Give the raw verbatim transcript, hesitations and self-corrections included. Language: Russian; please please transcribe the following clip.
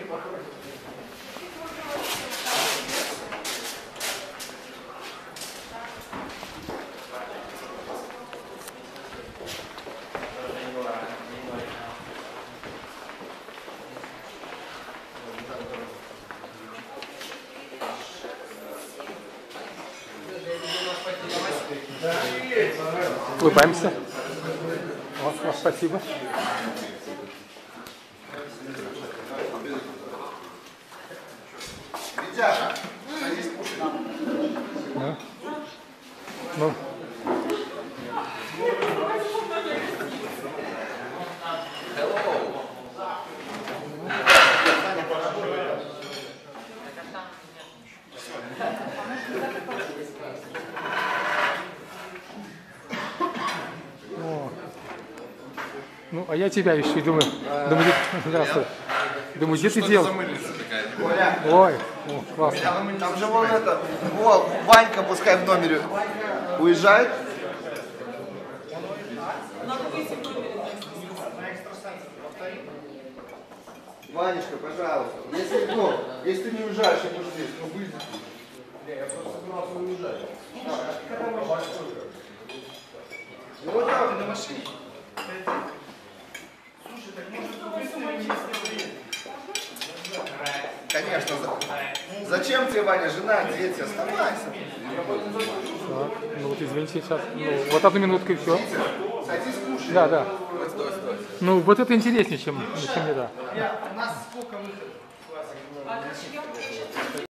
Улыбаемся. Вот, вот, спасибо. Витяша, садись кушать. Ну. Ну. Ну, а я тебя ищу, думаю, думаю, здравствуй. Думаю, где ты делал? Ой, о, классно. Там же вон это, о, Ванька пускай в номере уезжает. Ванечка, пожалуйста, если, ну, если ты не уезжаешь, я буду здесь, ну выйди. Я просто собирался уезжать. Ну вот так, ты на машине. Слушай, так может конечно. Зачем тебе, Ваня, жена, дети? Оставайся. Так, ну вот извините сейчас. Ну, вот одну минутку и все. Садись, кушай. Да, да. Ну вот это интереснее, чем, чем не да. У нас сколько выходов?